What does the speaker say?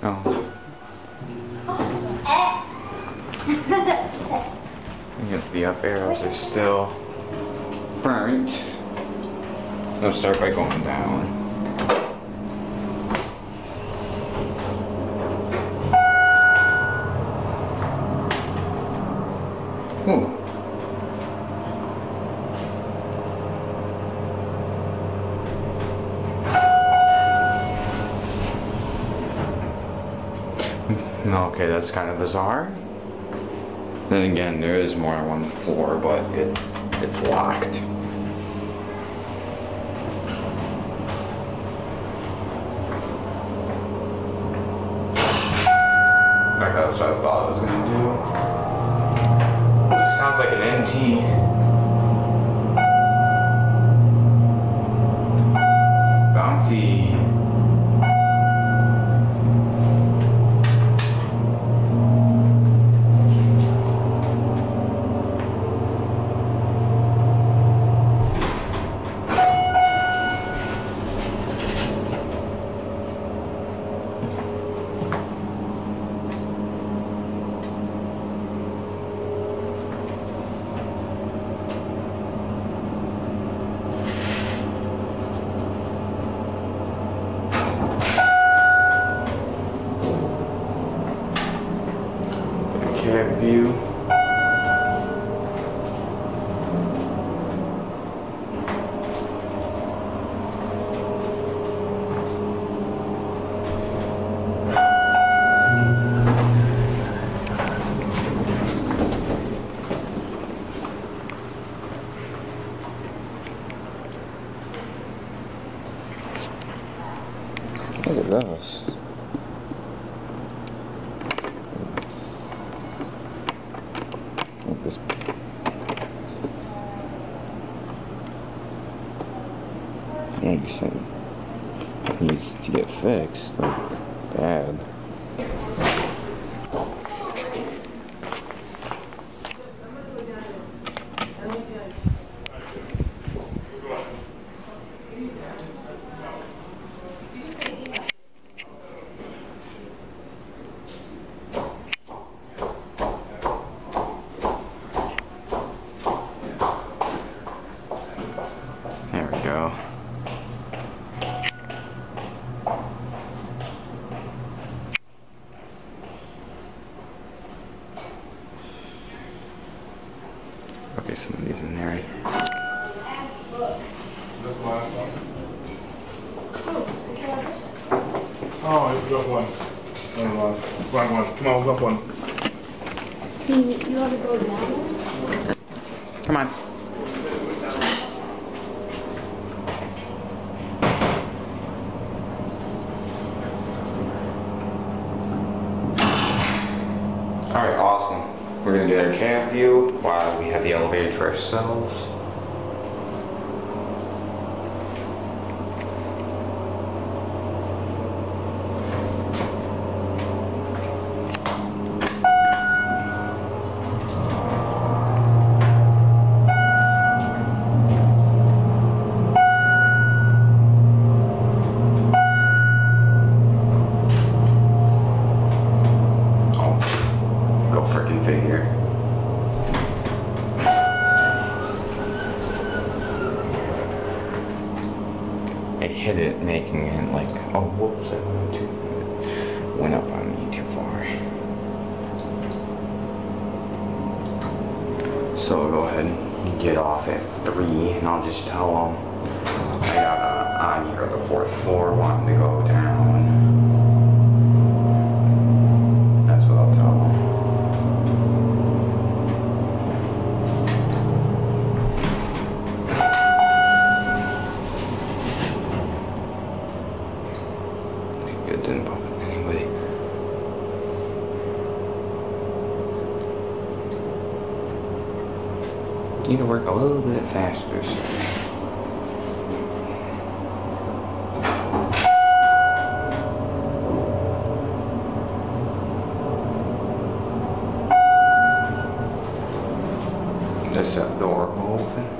Oh. The up arrows are still burnt. They'll start by going down. Ooh. Okay, that's kind of bizarre. Then again, there is more on the floor, but it's locked. Alright, that's what I thought I was gonna do. Ooh, this sounds like an NT. Bounty. Cab view. Look at those. This it needs to get fixed, like bad. There we go. Okay, some of these in there. That's the last one. Oh, it's up one. It's one. Come on, we'll go one. You want to go down? Come on. Alright, awesome. We're gonna get our cab view while we have the elevator to ourselves. Freaking figure. I hit it, making it like, oh whoops, I went up on me too far. So I'll go ahead and get off at 3 and I'll just tell them I got on here the 4th floor wanting to go down. That's what I'll tell them. It didn't bump into anybody. Need to work a little bit faster, sir. Does that door open?